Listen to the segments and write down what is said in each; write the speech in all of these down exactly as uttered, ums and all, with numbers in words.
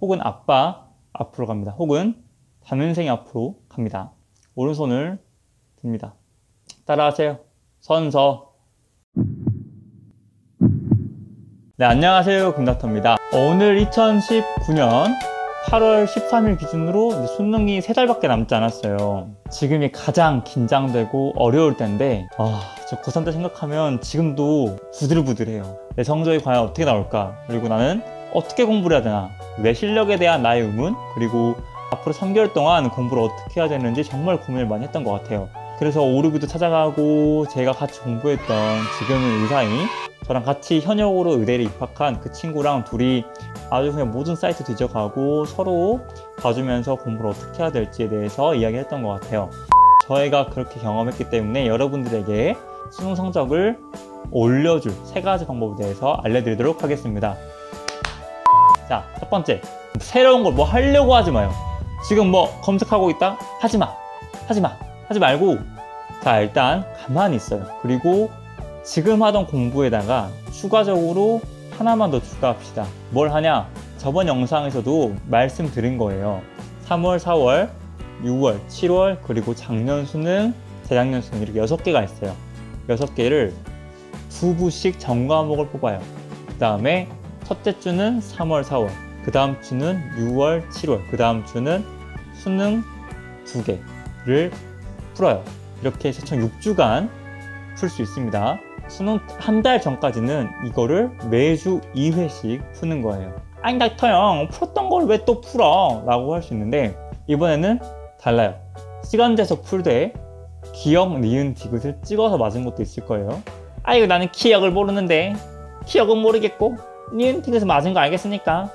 혹은 아빠 앞으로 갑니다. 혹은 담임선생님 앞으로 갑니다. 오른손을 듭니다. 따라하세요. 선서. 네, 안녕하세요. 금닥터입니다. 오늘 이천십구 년 팔월 십삼일 기준으로 수능이 세 달밖에 남지 않았어요. 지금이 가장 긴장되고 어려울 때인데 아, 저 고삼 때 생각하면 지금도 부들부들해요. 내 성적이 과연 어떻게 나올까? 그리고 나는 어떻게 공부를 해야 되나? 내 실력에 대한 나의 의문, 그리고 앞으로 삼 개월 동안 공부를 어떻게 해야 되는지 정말 고민을 많이 했던 것 같아요. 그래서 오르비도 찾아가고 제가 같이 공부했던 지금은 의사인 저랑 같이 현역으로 의대를 입학한 그 친구랑 둘이 아주 그냥 모든 사이트 뒤져가고 서로 봐주면서 공부를 어떻게 해야 될지에 대해서 이야기를 했던 것 같아요. 저희가 그렇게 경험했기 때문에 여러분들에게 수능 성적을 올려줄 세 가지 방법에 대해서 알려드리도록 하겠습니다. 자, 첫 번째, 새로운 걸 뭐 하려고 하지 마요. 지금 뭐 검색하고 있다? 하지 마. 하지 마. 하지 말고 자, 일단 가만히 있어요. 그리고 지금 하던 공부에다가 추가적으로 하나만 더 추가합시다. 뭘 하냐? 저번 영상에서도 말씀드린 거예요. 삼월, 사월, 유월, 칠월, 그리고 작년 수능, 재작년 수능 이렇게 여섯 개가 있어요. 여섯 개를 두 부씩 전 과목을 뽑아요. 그 다음에 첫째 주는 삼월, 사월, 그 다음 주는 유월, 칠월, 그 다음 주는 수능 두 개를 풀어요. 이렇게 해서 총 육 주간 풀 수 있습니다. 수능 한 달 전까지는 이거를 매주 이 회씩 푸는 거예요. 아니 닥터 형 풀었던 걸 왜 또 풀어? 라고 할 수 있는데 이번에는 달라요. 시간제에서 풀되 기억, 니은, 디귿을 찍어서 맞은 것도 있을 거예요. 아 이거 나는 기억을 모르는데 기억은 모르겠고 니은, 디귿을 맞은 거 알겠으니까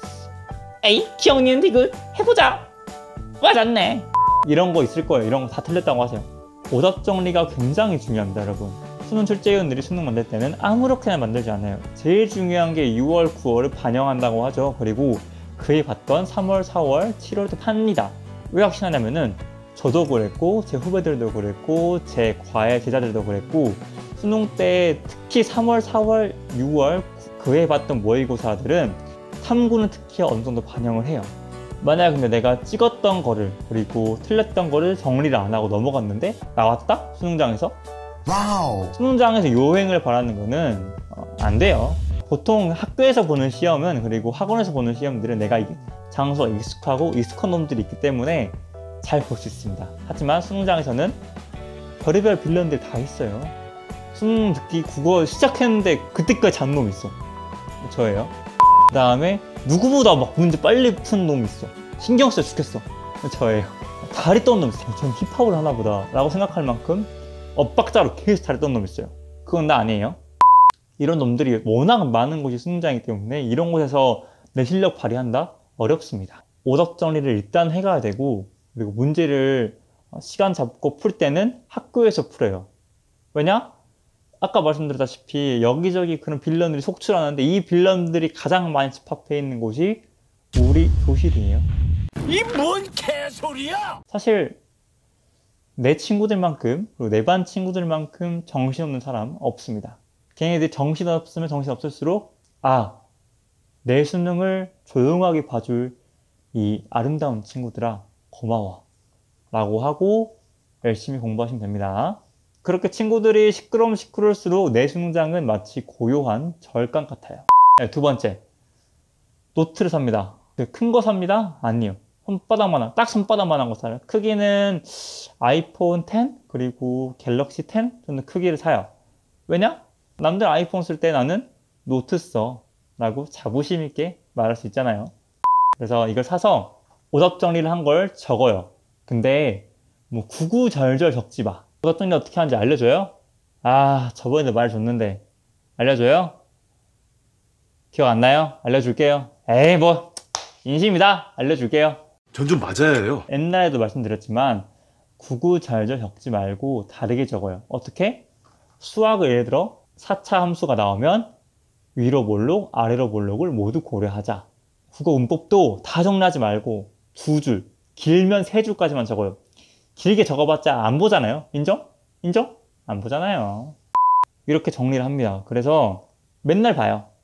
에이 기억, 니은, 디귿 해보자. 맞았네. 이런 거 있을 거예요. 이런 거 다 틀렸다고 하세요. 오답 정리가 굉장히 중요합니다, 여러분. 수능 출제위원들이 수능 만들 때는 아무렇게나 만들지 않아요. 제일 중요한 게 유월, 구월을 반영한다고 하죠. 그리고 그에 봤던 삼월, 사월, 칠월도 팝니다. 왜 확신하냐면은 저도 그랬고 제 후배들도 그랬고 제 과외 제자들도 그랬고 수능 때 특히 삼월, 사월, 유월 그에 봤던 모의고사들은 탐구는 특히 어느 정도 반영을 해요. 만약 근데 내가 찍었던 거를 그리고 틀렸던 거를 정리를 안 하고 넘어갔는데 나왔다? 수능장에서? 와우. 수능장에서 요행을 바라는 거는 어, 안 돼요. 보통 학교에서 보는 시험은 그리고 학원에서 보는 시험들은 내가 이게 장소가 익숙하고 익숙한 놈들이 있기 때문에 잘 볼 수 있습니다. 하지만 수능장에서는 별의별 빌런들이 다 있어요. 수능 듣기 국어 시작했는데 그때까지 잔 놈이 있어. 저예요. 그 다음에 누구보다 막 문제 빨리 푼 놈이 있어. 신경 써 죽겠어. 저예요. 다리 떴는 놈 있어요. 전 힙합을 하나 보다 라고 생각할 만큼 엇박자로 계속 다리 떴는 놈 있어요. 그건 나 아니에요. 이런 놈들이 워낙 많은 곳이 수능장이기 때문에 이런 곳에서 내 실력 발휘한다? 어렵습니다. 오답 정리를 일단 해가야 되고 그리고 문제를 시간 잡고 풀 때는 학교에서 풀어요. 왜냐? 아까 말씀드렸다시피 여기저기 그런 빌런들이 속출하는데 이 빌런들이 가장 많이 집합해 있는 곳이 우리 교실이에요. 이 뭔 개소리야! 사실 내 친구들만큼 그리고 내 반 친구들만큼 정신없는 사람 없습니다. 걔네들이 정신없으면 정신없을수록 아, 내 수능을 조용하게 봐줄 이 아름다운 친구들아 고마워 라고 하고 열심히 공부하시면 됩니다. 그렇게 친구들이 시끄러우면 시끄러울수록 내 수능장은 마치 고요한 절간 같아요. 네, 두 번째, 노트를 삽니다. 큰 거 삽니다? 아니요. 손바닥만한, 딱 손바닥만한 거 사요. 크기는 아이폰 텐 그리고 갤럭시 텐 정도 크기를 사요. 왜냐? 남들 아이폰 쓸 때 나는 노트 써 라고 자부심 있게 말할 수 있잖아요. 그래서 이걸 사서 오답 정리를 한 걸 적어요. 근데 뭐 구구절절 적지 마. 오답 정리 어떻게 하는지 알려줘요? 아, 저번에도 말해줬는데 알려줘요? 기억 안 나요? 알려줄게요. 에이 뭐 인심이다. 알려줄게요. 전 좀 맞아야 해요. 옛날에도 말씀드렸지만 구구절절 적지 말고 다르게 적어요. 어떻게? 수학을 예를 들어 사 차 함수가 나오면 위로 볼록, 아래로 볼록을 모두 고려하자. 국어 문법도 다 정리하지 말고 두 줄, 길면 세 줄까지만 적어요. 길게 적어봤자 안 보잖아요. 인정? 인정? 안 보잖아요. 이렇게 정리를 합니다. 그래서 맨날 봐요.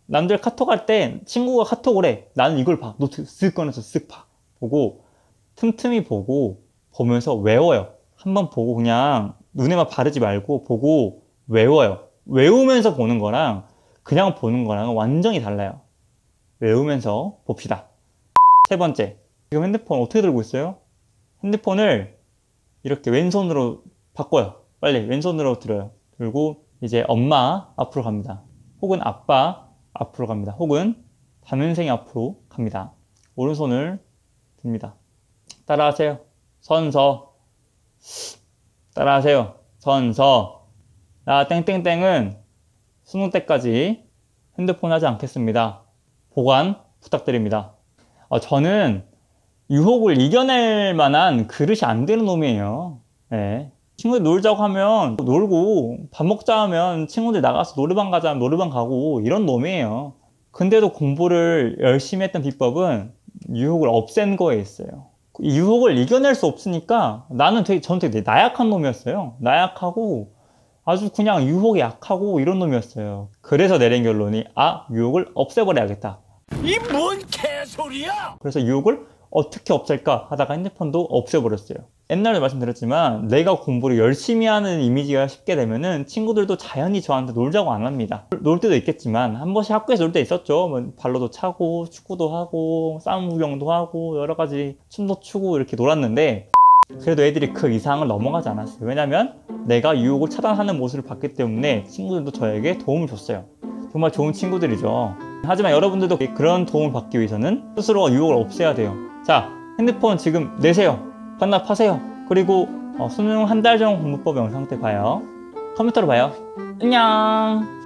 남들 카톡 할 때 친구가 카톡을 해. 나는 이걸 봐. 노트 쓱 꺼내서 쓱 봐. 보고 틈틈이 보고 보면서 외워요. 한번 보고 그냥 눈에만 바르지 말고 보고 외워요. 외우면서 보는 거랑 그냥 보는 거랑 완전히 달라요. 외우면서 봅시다. 세 번째, 지금 핸드폰 어떻게 들고 있어요? 핸드폰을 이렇게 왼손으로 바꿔요. 빨리 왼손으로 들어요. 들고 이제 엄마 앞으로 갑니다. 혹은 아빠 앞으로 갑니다. 혹은 담임선생이 앞으로 갑니다. 오른손을 듭니다. 따라하세요. 선서. 따라하세요. 선서. 나 땡땡땡은 수능 때까지 핸드폰 하지 않겠습니다. 보관 부탁드립니다. 어, 저는 유혹을 이겨낼 만한 그릇이 안 되는 놈이에요. 네. 친구들 놀자고 하면 놀고, 밥 먹자 하면 친구들 나가서 노래방 가자 하면 노래방 가고, 이런 놈이에요. 근데도 공부를 열심히 했던 비법은 유혹을 없앤 거에 있어요. 유혹을 이겨낼 수 없으니까 나는 되게, 저는 되게 나약한 놈이었어요. 나약하고 아주 그냥 유혹에 약하고 이런 놈이었어요. 그래서 내린 결론이, 아, 유혹을 없애버려야겠다. 이 뭔 개소리야! 그래서 유혹을 어떻게 없앨까 하다가 핸드폰도 없애버렸어요. 옛날에 말씀드렸지만 내가 공부를 열심히 하는 이미지가 쉽게 되면은 친구들도 자연히 저한테 놀자고 안 합니다. 놀 때도 있겠지만 한 번씩 학교에서 놀 때 있었죠. 뭐 발로도 차고 축구도 하고 싸움 구경도 하고 여러 가지 춤도 추고 이렇게 놀았는데, 그래도 애들이 그 이상을 넘어가지 않았어요. 왜냐면 내가 유혹을 차단하는 모습을 봤기 때문에 친구들도 저에게 도움을 줬어요. 정말 좋은 친구들이죠. 하지만 여러분들도 그런 도움을 받기 위해서는 스스로 유혹을 없애야 돼요. 자, 핸드폰 지금 내세요. 반납하세요. 그리고 어, 수능 한 달 전 공부법 영상 때 봐요. 컴퓨터로 봐요. 안녕.